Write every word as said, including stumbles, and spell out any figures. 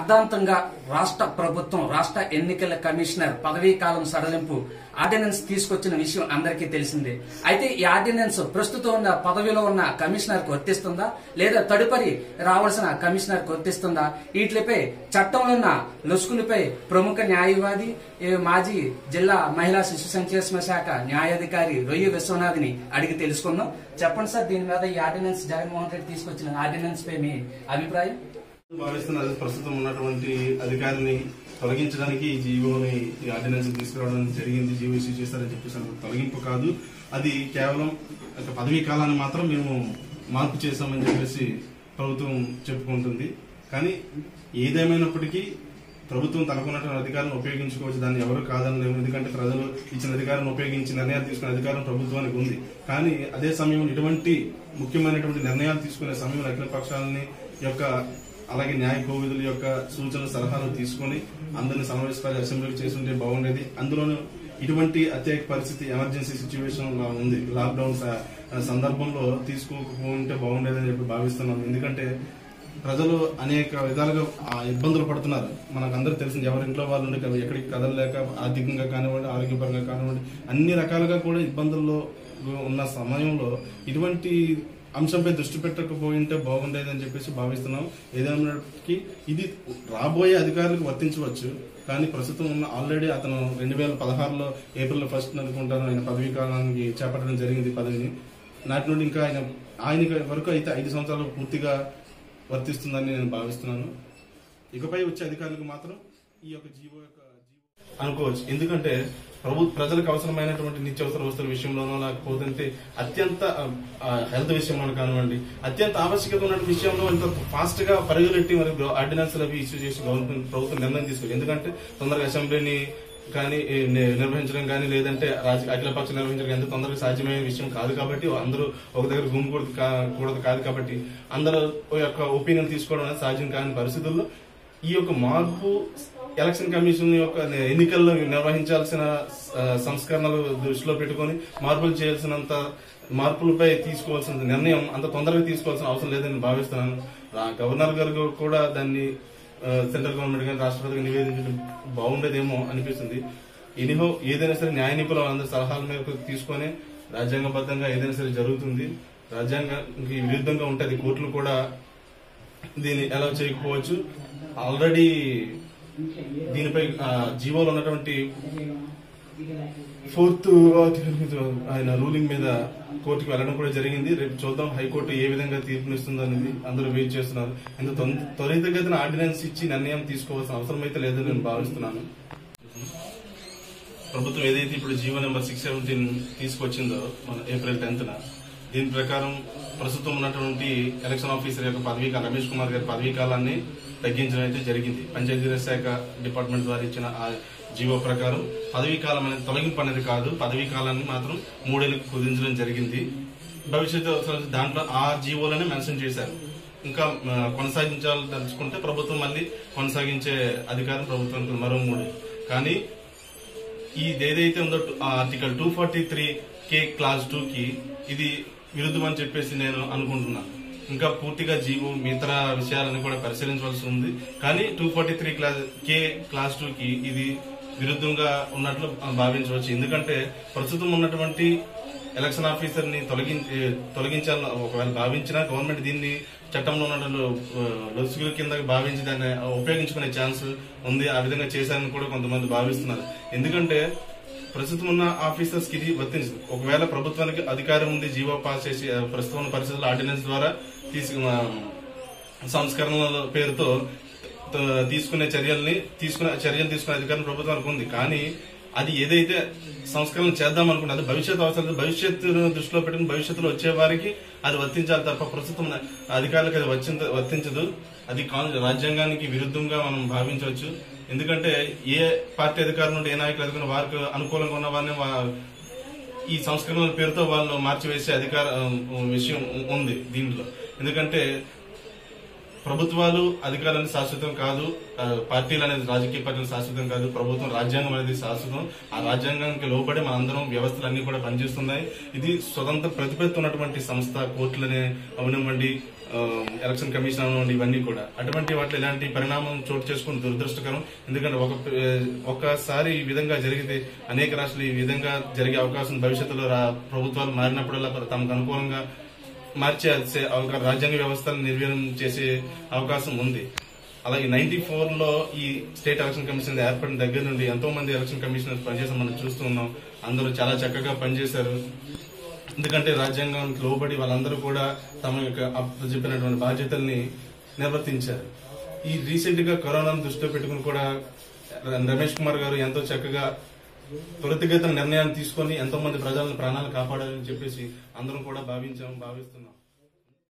అర్ధాంతంగా రాష్ట్ర ప్రభుత్వం రాష్ట్ర ఎన్నికల కమిషనర్ పదవీ కాలం సడలింపు ఆర్డినెన్స్ తీసుకొచ్చిన విషయం అందరికీ తెలిసిందే. అయితే ఈ ఆర్డినెన్స్ ప్రస్తుతం ఉన్న పదవిలో ఉన్న కమిషనర్ కు వర్తిస్తుందా లేదా తదుపరి రావాల్సిన కమిషనర్ కు వర్తిస్తుందా? వీటిపై చట్టంలో ఉన్న లొసుకులపై ప్రముఖ న్యాయవాది మాజీ జిల్లా మహిళా శిశు సంక్షేమ శాఖ న్యాయాధికారి రొయ్య విశ్వనాథ్ని అడిగి తెలుసుకుందాం. చెప్పండి సార్, దీని మీద ఈ ఆర్డినెన్స్ జగన్మోహన్ రెడ్డి తీసుకొచ్చిన ఆర్డినెన్స్ పై మీ అభిప్రాయం? భావిస్తున్న ప్రస్తుతం ఉన్నటువంటి అధికారిని తొలగించడానికి ఈ జీవోని ఈ ఆర్డినెన్స్ తీసుకురావడం జరిగింది. జీవో ఇష్యూ చేస్తారని చెప్పేసి తొలగింపు కాదు, అది కేవలం పదవీ కాలాన్ని మాత్రం మేము మార్పు చేశామని చెప్పేసి ప్రభుత్వం చెప్పుకుంటుంది. కానీ ఏదేమైనప్పటికీ ప్రభుత్వం తనకున్నటువంటి అధికారాన్ని ఉపయోగించుకోవచ్చు, దాన్ని ఎవరు కాదనలేము. ఎందుకంటే ప్రజలు ఇచ్చిన అధికారాన్ని ఉపయోగించి నిర్ణయాలు తీసుకునే అధికారం ప్రభుత్వానికి ఉంది. కానీ అదే సమయంలో ఇటువంటి ముఖ్యమైనటువంటి నిర్ణయాలు తీసుకునే సమయంలో అఖిల పక్షాలని యొక్క అలాగే న్యాయ కోవిదుల యొక్క సూచనలు సలహాలు తీసుకుని అందరినీ సమావేశపరి అసెంబ్లీకి చేస్తుంటే బాగుండేది. అందులోనూ ఇటువంటి అత్యధిక పరిస్థితి ఎమర్జెన్సీ సిచ్యువేషన్ లా ఉంది, లాక్డౌన్ సందర్భంలో తీసుకోకపోతే బాగుండేదని చెప్పి భావిస్తున్నాం. ఎందుకంటే ప్రజలు అనేక విధాలుగా ఇబ్బందులు పడుతున్నారు. మనకు అందరూ తెలిసింది, ఎవరింట్లో వాళ్ళు ఉండే ఎక్కడికి కదలలేక ఆర్థికంగా కానివ్వండి, ఆరోగ్యపరంగా కానివ్వండి, అన్ని రకాలుగా కూడా ఇబ్బందుల్లో ఉన్న సమయంలో ఇటువంటి అంశంపై దృష్టి పెట్టకపోయింటే బాగుండేదని చెప్పేసి భావిస్తున్నాం. ఏదైనప్పటికీ ఇది రాబోయే అధికారులకు వర్తించవచ్చు. కానీ ప్రస్తుతం ఉన్న ఆల్రెడీ అతను రెండు వేల పదహారులో ఏప్రిల్ ఫస్ట్ అనుకుంటాను ఆయన పదవీ కాలానికి చేపట్టడం జరిగింది పదవిని. నాటి నుండి ఇంకా ఆయన ఆయన వరకు అయితే ఐదు సంవత్సరాలు పూర్తిగా వర్తిస్తుందని నేను భావిస్తున్నాను. ఇకపై వచ్చే అధికారులకు మాత్రం ఈ యొక్క జీవో యొక్క అనుకోవచ్చు. ఎందుకంటే ప్రభు ప్రజలకు అవసరమైనటువంటి నిత్యావసర వస్తువుల విషయంలోనో లేకపోతే అత్యంత హెల్త్ విషయంలో కానివ్వండి, అత్యంత ఆవశ్యకత ఉన్న విషయంలో ఇంత ఫాస్ట్ గా పరిగెట్టి మరియు ఆర్డినెన్స్ అవి ఇష్యూ చేసి గవర్నమెంట్ ప్రభుత్వం నిర్ణయం తీసుకోవాలి. ఎందుకంటే తొందరగా అసెంబ్లీని కానీ నిర్వహించడం కానీ లేదంటే అఖిల పక్షం నిర్వహించడం ఎంత తొందరగా సాధ్యమయ్యే విషయం కాదు. కాబట్టి అందరూ ఒక దగ్గర గుమికూడదు కూడదు కాదు. కాబట్టి అందరూ యొక్క ఒపీనియన్ తీసుకోవడం అనేది సాధ్యం కాని పరిస్థితుల్లో ఈ యొక్క మార్పు ఎలక్షన్ కమిషన్ యొక్క ఎన్నికల్లో నిర్వహించాల్సిన సంస్కరణలు దృష్టిలో పెట్టుకుని మార్పులు చేయాల్సినంత మార్పులపై తీసుకోవాల్సిన నిర్ణయం అంత తొందరగా తీసుకోవాల్సిన అవసరం లేదని భావిస్తున్నాను. గవర్నర్ గారు కూడా దాన్ని సెంట్రల్ గవర్నమెంట్ కానీ రాష్ట్రపతిగా నివేదించడం బాగుండేదేమో అనిపిస్తుంది. ఎనిహో ఏదైనా సరే న్యాయ నిపుణులు అందరి సలహాల మేరకు తీసుకొని రాజ్యాంగబద్ధంగా ఏదైనా సరే జరుగుతుంది. రాజ్యాంగానికి విరుద్ధంగా ఉంటుంది, కోర్టులు కూడా దీన్ని అలౌ చేయకపోవచ్చు. ఆల్రెడీ దీనిపై జీవోలో ఉన్నటువంటి ఫోర్త్ ఆయన రూలింగ్ మీద కోర్టుకు వెళ్లడం కూడా జరిగింది. రేపు చూద్దాం హైకోర్టు ఏ విధంగా తీర్పునిస్తుంది అనేది అందరూ వెయిట్ చేస్తున్నారు. ఇంత త్వరితగతిన ఆర్డినెన్స్ ఇచ్చి నిర్ణయం తీసుకోవాల్సిన అవసరం అయితే లేదని నేను భావిస్తున్నాను. ప్రభుత్వం ఏదైతే ఇప్పుడు జీవో నెంబర్ సిక్స్ సెవెంటీన్ తీసుకొచ్చిందో మన ఏప్రిల్ టెన్త్ న, దీని ప్రకారం ప్రస్తుతం ఉన్నటువంటి ఎలక్షన్ ఆఫీసర్ యొక్క పదవీ కాలం రమేష్ కుమార్ గారి పదవీ కాలాన్ని తగ్గించడం అయితే జరిగింది. పంచాయతీరాజ్ శాఖ డిపార్ట్మెంట్ ద్వారా ఇచ్చిన ఆ జీవో ప్రకారం పదవీ కాలం అనేది తొలగింపు అనేది కాదు, పదవీ కాలాన్ని మాత్రం మూడేళ్లకు కుదించడం జరిగింది. భవిష్యత్తు దాంట్లో ఆ జీవోలోనే మెన్షన్ చేశారు. ఇంకా కొనసాగించాలని తలుచుకుంటే ప్రభుత్వం మళ్ళీ కొనసాగించే అధికారం ప్రభుత్వానికి మరో మూడు. కానీ ఇది ఏదైతే ఉందో article two forty three K clause two కి ఇది విరుద్ధం అని చెప్పేసి నేను అనుకుంటున్నాను. ఇంకా పూర్తిగా జీవో మిగతా విషయాలను కూడా పరిశీలించవలసి ఉంది. కానీ two forty three clause K clause two కి ఇది విరుద్ధంగా ఉన్నట్లు భావించవచ్చు. ఎందుకంటే ప్రస్తుతం ఉన్నటువంటి ఎలక్షన్ ఆఫీసర్ ని తొలగించి తొలగించాలని ఒకవేళ భావించినా గవర్నమెంట్ దీన్ని చట్టంలో ఉన్న లొసుగుల కింద భావించి దాన్ని ఉపయోగించుకునే ఛాన్స్ ఉంది. ఆ విధంగా చేశారని కూడా కొంతమంది భావిస్తున్నారు. ఎందుకంటే ప్రస్తుతం ఉన్న ఆఫీసర్స్ కి ఇది వర్తించదు. ఒకవేళ ప్రభుత్వానికి అధికారం ఉంది జీవో పాస్ చేసి ప్రస్తుతం ఉన్న పరిస్థితుల్లో ఆర్డినెన్స్ ద్వారా తీసుకు సంస్కరణల పేరుతో తీసుకునే చర్యల్ని తీసుకునే చర్యలు తీసుకునే అధికారం ప్రభుత్వానికి ఉంది. కానీ అది ఏదైతే సంస్కరణ చేద్దాం అనుకుంటే అది భవిష్యత్ అవసరం, భవిష్యత్తును దృష్టిలో పెట్టుకుని భవిష్యత్తులో వచ్చే వారికి అది వర్తించాలి తప్ప ప్రస్తుతం అధికారులకు అది వర్తించదు. అది రాజ్యాంగానికి విరుద్ధంగా మనం భావించవచ్చు. ఎందుకంటే ఏ పార్టీ అధికారం నుండి ఏ నాయకులు అధికారం వారికి అనుకూలంగా ఉన్న వారిని ఈ సంస్కరణల పేరుతో వాళ్ళు మార్చివేసే అధికార విషయం ఉంది దీంట్లో. ఎందుకంటే ప్రభుత్వాలు అధికారాలు శాశ్వతం కాదు, పార్టీలు అనేది రాజకీయ పార్టీలు శాశ్వతం కాదు, ప్రభుత్వం రాజ్యాంగం అనేది శాశ్వతం. ఆ రాజ్యాంగానికి లోబడి మనందరం వ్యవస్థలు అన్ని కూడా పనిచేస్తున్నాయి. ఇది స్వతంత్ర ప్రతిపత్తి ఉన్నటువంటి సంస్థ, కోర్టులనే అవనివ్వండి, ఎలక్షన్ కమిషన్ అవ్వండి, ఇవన్నీ కూడా అటువంటి వాటిలో ఇలాంటి పరిణామం చోటు చేసుకుని దురదృష్టకరం. ఎందుకంటే ఒక ఒక్కసారి ఈ విధంగా జరిగితే అనేక రాష్ట్రాలు ఈ విధంగా జరిగే అవకాశం భవిష్యత్తులో ప్రభుత్వాలు మారినప్పుడల్లా తమకు అనుకూలంగా మార్చే రాజ్యాంగ వ్యవస్థను నిర్వీర్యం చేసే అవకాశం ఉంది. అలాగే నైన్టీ ఫోర్ లో ఈ స్టేట్ ఎలక్షన్ కమిషన్ ఏర్పడిన దగ్గర నుండి ఎంతో మంది ఎలక్షన్ కమిషనర్స్ పనిచేసి మనం చూస్తూ ఉన్నాం. అందరూ చాలా చక్కగా పనిచేశారు. ఎందుకంటే రాజ్యాంగానికి లోబడి వాళ్ళందరూ కూడా తమ యొక్క చెప్పినటువంటి బాధ్యతల్ని నిర్వర్తించారు. ఈ రీసెంట్ గా కరోనాను దృష్టిలో పెట్టుకుని కూడా రమేష్ కుమార్ గారు ఎంతో చక్కగా త్వరితగతిన నిర్ణయాన్ని తీసుకుని ఎంతో మంది ప్రజలను ప్రాణాలు కాపాడాలని చెప్పేసి అందరం కూడా భావించాము భావిస్తున్నాం.